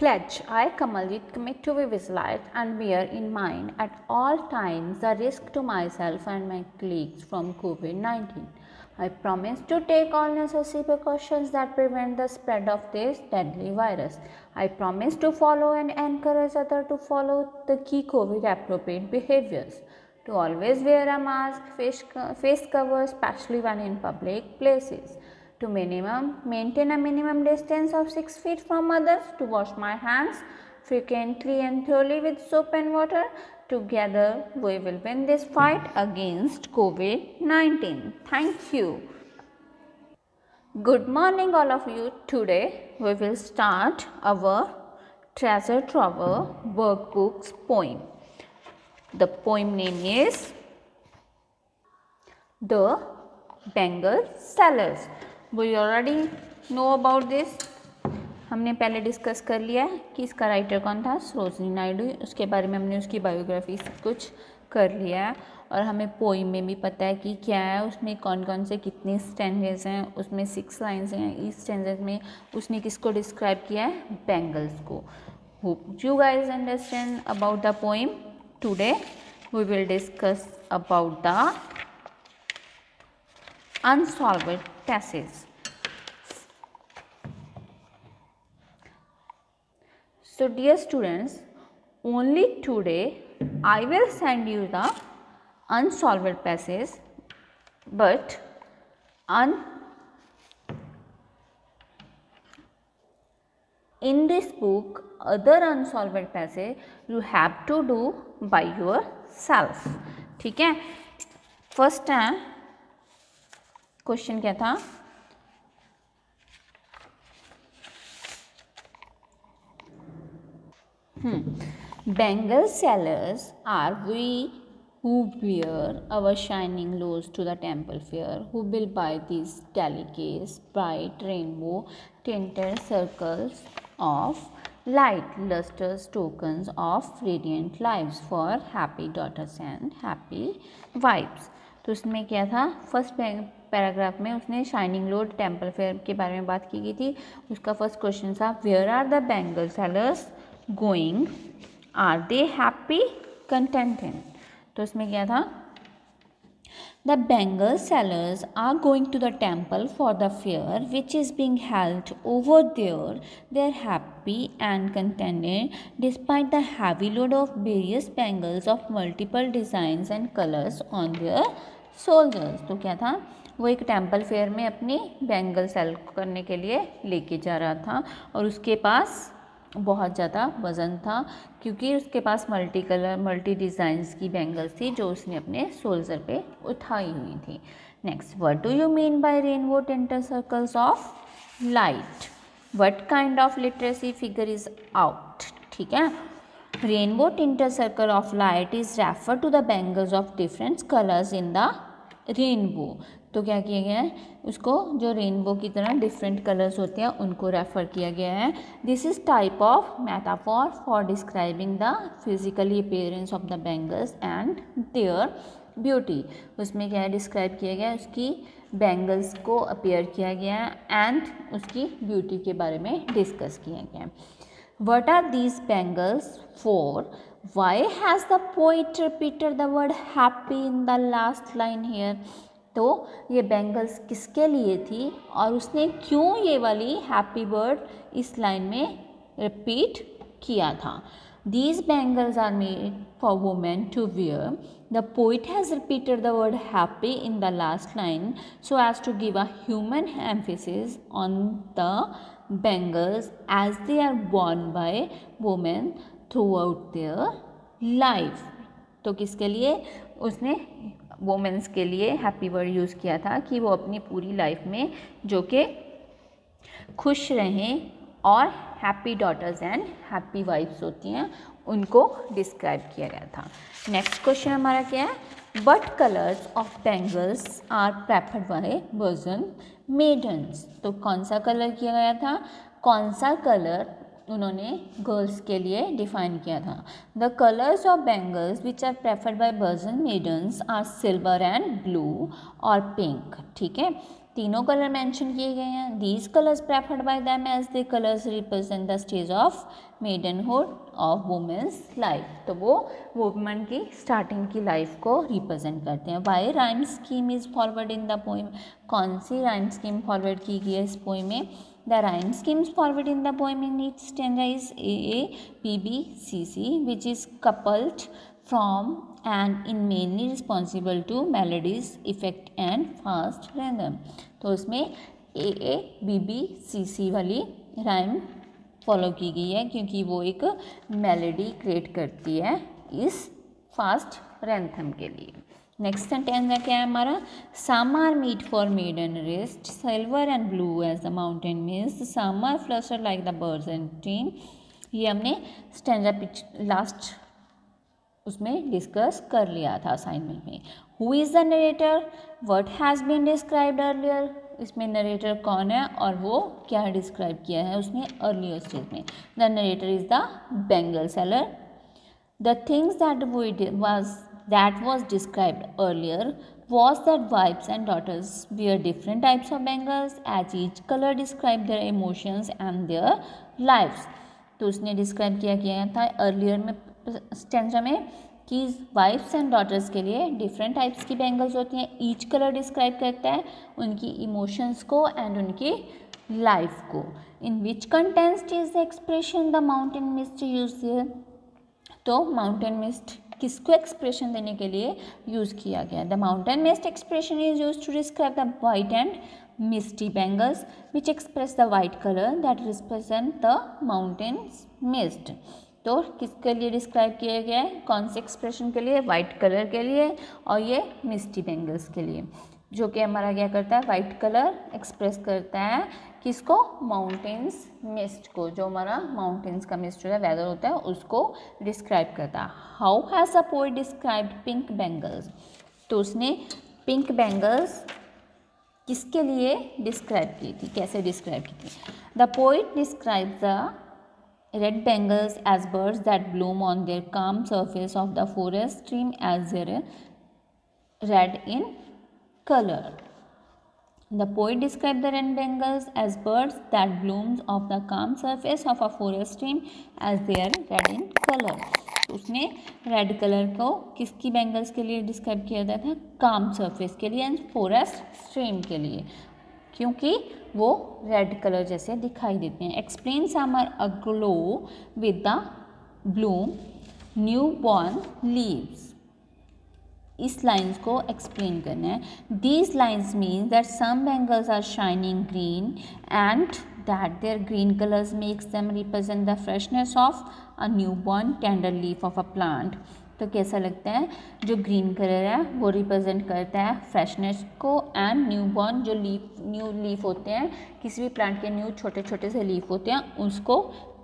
Pledge. I, Kamaljit, commit to be vigilant and bear in mind at all times the risk to myself and my colleagues from COVID-19. I promise to take all necessary precautions that prevent the spread of this deadly virus. I promise to follow and encourage others to follow the key COVID appropriate behaviors. To always wear a mask, face cover, especially when in public places. To maintain a minimum distance of 6 feet from others, to wash my hands frequently and thoroughly with soap and water. Together we will win this fight against COVID-19. Thank you. Good morning all of you. Today we will start our Treasure Trove workbook's poem. The poem name is The Bengal Sellers. We already know about this. हमने पहले discuss कर लिया है कि इसका writer कौन था, सरोजिनी नायडू. उसके बारे में हमने उसकी बायोग्राफी सब कुछ कर लिया है और हमें पोइम में भी पता है कि क्या है, उसमें कौन कौन से कितने स्टैंजेस हैं. उसमें 6 लाइन्स हैं. इस स्टैंजेस में उसने किसको डिस्क्राइब किया है, बेंगल्स को. Hope you guys understand about the poem. Today we will discuss about the unsolved passage. So dear students, only today I will send you the unsolved passage, but in this book other unsolved passage you have to do by yourself. ठीक है. First है question क्या था, Bengal sellers are we who wear our shining clothes to the temple fair, who will buy these delicates, bright rainbow tinted circles of light, lustrous tokens of radiant lives for happy daughters and happy wives. तो उसमें क्या था, first paragraph में उसने shining road temple fair के बारे में बात की गई थी. उसका फर्स्ट क्वेश्चन था, where are the bangle sellers going, are they happy contented. तो उसमें क्या था, the bangle sellers are going to the temple for the fair which is being held over there. They are happy and contented despite the heavy load of various bangles of multiple designs and colours on their soldiers. तो क्या था, वो एक temple fair में अपनी Bengal cell करने के लिए लेके जा रहा था और उसके पास बहुत ज़्यादा वज़न था क्योंकि उसके पास मल्टी कलर मल्टी डिज़ाइंस की बेंगल्स थी जो उसने अपने सोल्जर पे उठाई हुई थी. Next, what do you mean by rainbow tinted circles of light, what kind of literacy figure is out. ठीक है. Rainbow tinted circle of light is refer to the bangles of different colours in the rainbow. तो क्या किया गया है, उसको जो rainbow की तरह डिफरेंट कलर्स होते हैं उनको रेफ़र किया गया है. This is type of metaphor for describing the physically appearance of the bangles and their beauty. उसमें क्या है, डिस्क्राइब किया गया है, उसकी बेंगल्स को अपीयर किया गया है एंड उसकी ब्यूटी के बारे में डिस्कस किया गया है. What are these bangles for? Why has the poet repeated the word happy in the last line here? तो ये बैंगल्स किसके लिए थी और उसने क्यों ये वाली हैप्पी वर्ड इस लाइन में रिपीट किया था. These bangles are made for women to wear. The poet has repeated the word happy in the last line so as to give a human emphasis on the bangles as they are worn by women throughout their life. तो किसके लिए उसने women's के लिए happy word use किया था कि वो अपनी पूरी लाइफ में जो कि खुश रहें और happy daughters and happy wifes होती हैं उनको डिस्क्राइब किया गया था. नेक्स्ट क्वेश्चन हमारा क्या है, but colours of bangles are preferred by virgin maidens. तो कौन सा कलर किया गया था, कौन सा कलर उन्होंने गर्ल्स के लिए डिफाइन किया था. The colours of bangles which are preferred by virgin maidens are silver and blue और पिंक. ठीक है. तीनों कलर मेंशन किए गए हैं। These colours preferred by them as the colours represent the stage of maidenhood of women's life. तो वो women की स्टार्टिंग की लाइफ को रिप्रेजेंट करते हैं। Why rhyme scheme is forward in the poem, कौन सी राइम स्कीम फॉरवर्ड की गई है इस पोइम में? The rhyme schemes forward in the poem in each stanza is A, B, B, C, C, which is coupled from and in mainly responsible to melodies, effect and fast rhythm। तो उसमें A, B, B, C, C वाली rhyme follow की गई है क्योंकि वो एक melody create करती है इस फास्ट रैंथम के लिए। नेक्स्ट सेंटेंस क्या है हमारा? Summer meet for maiden rest, silver and blue as the mountain mist, summer flusher like the birds and team. ये हमने स्टैंजा लास्ट उसमें डिस्कस कर लिया था असाइनमेंट में। Who is the narrator? What has been described earlier. इसमें narrator कौन है और वो क्या डिस्क्राइब किया है उसने अर्लियर स्टेज में? The narrator is the bangle seller. The things that was described earlier was that wives and daughters wear different types of bangles as each color described their emotions and their lives। तो उसने describe किया था earlier में stanza में कि wives and daughters के लिए different types की बैंगल्स होती हैं। ईच कलर डिस्क्राइब करता है उनकी इमोशंस को एंड उनकी लाइफ को। In which context is the expression the mountain mist use here. तो माउंटेन मिस्ट किसको एक्सप्रेशन देने के लिए यूज़ किया गया? The mountain mist expression is use to describe the white and misty bangles which express the white colour that represent the mountains mist. तो किसके लिए डिस्क्राइब किया गया है? कौन से एक्सप्रेशन के लिए? वाइट कलर के लिए और ये मिस्टी बैंगल्स के लिए, जो कि हमारा क्या करता है? वाइट कलर एक्सप्रेस करता है किसको? माउंटेन्स मिस्ट को, जो हमारा माउंटेन्स का मिस्ट जो है वेदर होता है उसको डिस्क्राइब करता है। How has a poet described pink bangles. तो उसने पिंक बैंगल्स किसके लिए डिस्क्राइब की थी, कैसे डिस्क्राइब की थी? The poet describe the red bangles as birds that bloom on their calm surface of the forest stream as they're red in color। The poet described the red bangles as birds that blooms off the calm surface of a forest stream as they are red in color। तो उसने red colour को किसकी bangles के लिए describe किया गया था? काम सरफेस के लिए एंड फॉरेस्ट स्ट्रीम के लिए, क्योंकि वो रेड कलर जैसे दिखाई देते हैं। Explain summer aglow with the bloom new born leaves. इस लाइन्स को एक्सप्लेन करना है। These lines mean that some bangles are shining green and that their green colours makes them represent the freshness of a new born tender leaf of a plant. तो कैसा लगता है? जो green colour है वो represent करता है freshness को एंड न्यू बॉर्न जो न्यू लीफ होते हैं, किसी भी प्लांट के न्यू छोटे छोटे से लीफ होते हैं उसको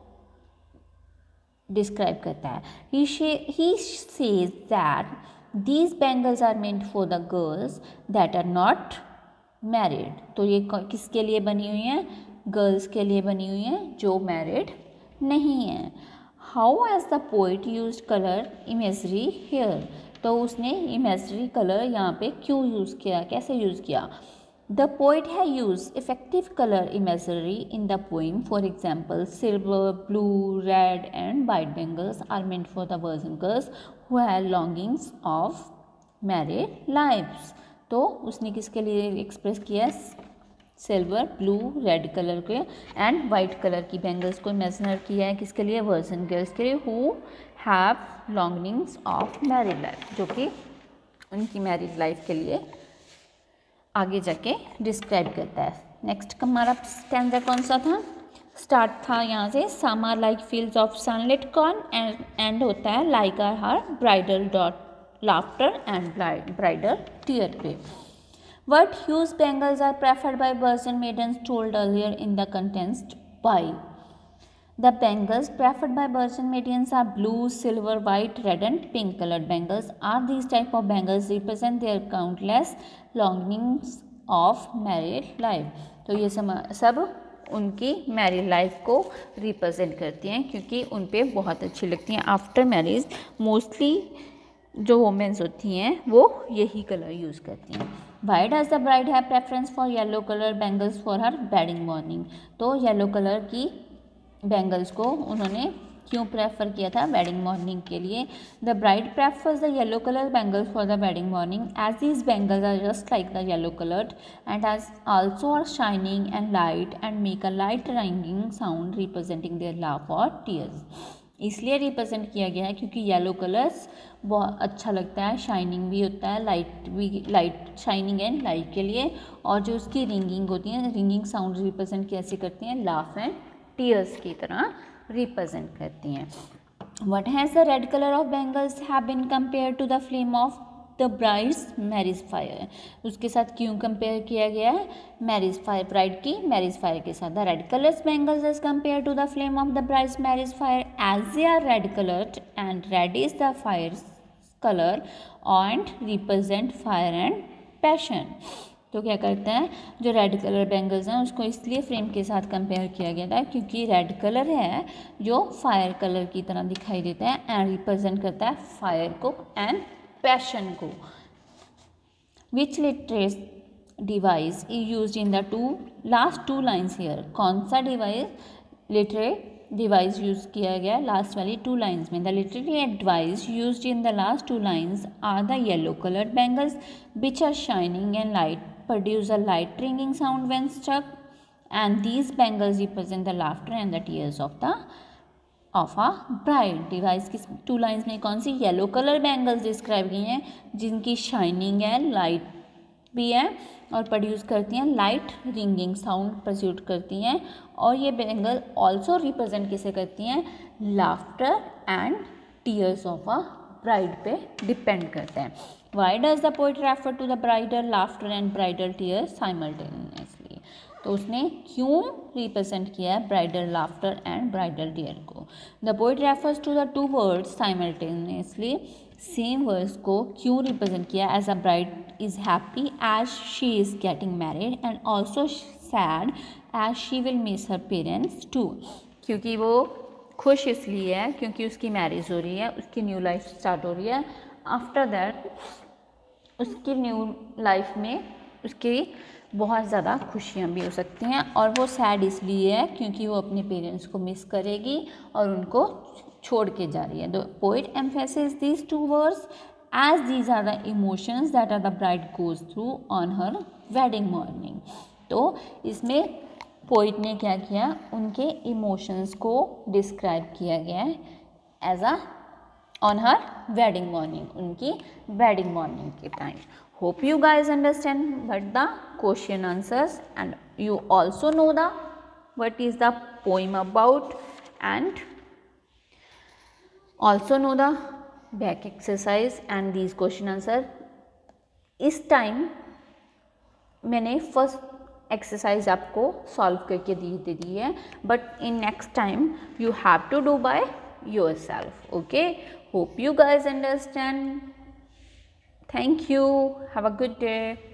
डिस्क्राइब करता है। He says that These bangles are meant for the girls that are not married। तो ये किसके लिए बनी हुई हैं? गर्ल्स के लिए बनी हुई हैं जो मैरिड नहीं हैं। How has the poet used color imagery here? तो उसने imagery color यहाँ पे क्यों यूज़ किया, कैसे यूज़ किया? The poet has used effective color imagery in the poem. For example, silver, blue, red and white bangles are meant for the virgin girls who have longings of married lives। तो उसने किसके लिए express किया? Silver, blue, red colour के and white colour की bangles को imagine किया है किसके लिए? वर्जिन गर्ल्स के लिए who have longings of married life, जो कि उनकी मैरिड लाइफ के लिए आगे जाके डिस्क्राइब करता है। नेक्स्ट हमारा स्टैंजा कौन सा था? स्टार्ट था यहाँ से summer like fields of sunlit corn and होता है like are her bridal dot laughter and bridal tear पे। What hues bangles are preferred by virgin maidens told earlier in the context by? The bangles preferred by virgin maidens are blue, silver, white, red and pink colored bangles. Are these type of bangles represent their countless longings of married life? तो ये सब उनकी married life को represent करती हैं क्योंकि उन पे बहुत अच्छी लगती हैं। आफ्टर मैरिज मोस्टली जो वोमेंस होती हैं वो यही कलर यूज़ करती हैं। Why does the bride have preference for yellow colour bangles for her wedding morning. तो येलो कलर की बैंगल्स को उन्होंने क्यों प्रेफर किया था वेडिंग मॉर्निंग के लिए। The bride prefers the yellow colour bangles for the wedding morning as these bangles are just like the yellow coloured and as also are shining and light and make a light ringing sound representing their love और tears. इसलिए रिप्रेजेंट किया गया है क्योंकि yellow colours बहुत अच्छा लगता है, शाइनिंग भी होता है, लाइट शाइनिंग एंड लाइट के लिए, और जो उसकी रिंगिंग होती है, रिंगिंग साउंड रिप्रेजेंट कैसे करती हैं, लाफ एंड टीयर्स की तरह रिप्रेजेंट करती हैं। What has the red color of bangles have been compared to the flame of the bride's marriage fire? उसके साथ क्यों कंपेयर किया गया है मैरिज फायर, ब्राइड की मैरिज फायर के साथ। The red colours bangles is compare to the flame of the bride's marriage fire as they are red coloured and red is the fire colour and represent fire and passion. तो क्या करते हैं, जो red colour bangles हैं उसको इसलिए frame के साथ कंपेयर किया गया था क्योंकि रेड कलर है जो फायर कलर की तरह दिखाई देता है एंड रिप्रेजेंट करता है फायर को एंड पैशन को। Which literary device is use in the last two lines here. कौन सा डिवाइस यूज किया गया लास्ट वाली 2 लाइन्स में। The literary device used in the last 2 lines are the yellow coloured bangles which are shining and light produce a light ringing sound when struck, and these bangles represent the laughter and the tears of a bride। Device की 2 lines में कौन सी yellow colour bangles describe की हैं जिनकी shining है, light भी है और प्रोड्यूस करती हैं लाइट रिंगिंग साउंड प्रोड्यूस करती हैं, और ये बैंगल ऑल्सो रिप्रेजेंट किसे करती हैं, laughter and tears of a bride पे डिपेंड करते हैं। Why does the poet refer to the bridal laughter and bridal tears simultaneously? तो उसने क्यों रिप्रेजेंट किया है bridal laughter and bridal tear को। The poet refers to the 2 words simultaneously. Same words को क्यों रिप्रेजेंट किया, as a bride is happy as she is getting married and also sad as she will miss her parents too. क्योंकि वो खुश इसलिए है क्योंकि उसकी मैरिज हो रही है, उसकी न्यू लाइफ स्टार्ट हो रही है। आफ्टर दैट उसकी न्यू लाइफ में उसकी बहुत ज़्यादा खुशियाँ भी हो सकती हैं, और वो सैड इसलिए है क्योंकि वो अपने पेरेंट्स को मिस करेगी और उनको छोड़ के जा रही है। The poet emphasis these 2 words as these are the emotions that are the bride goes through on her wedding morning. तो इसमें पोइट ने क्या किया, उनके इमोशंस को डिस्क्राइब किया गया है as a on her wedding morning, उनकी wedding morning के time। Hope you guys understand what the question answers and you also know the what is the poem about and also know the back exercise and these question answer। इस time मैंने first exercise आपको solve करके दे दी है, but in next time you have to do by yourself। okay, hope you guys understand। thank you, have a good day।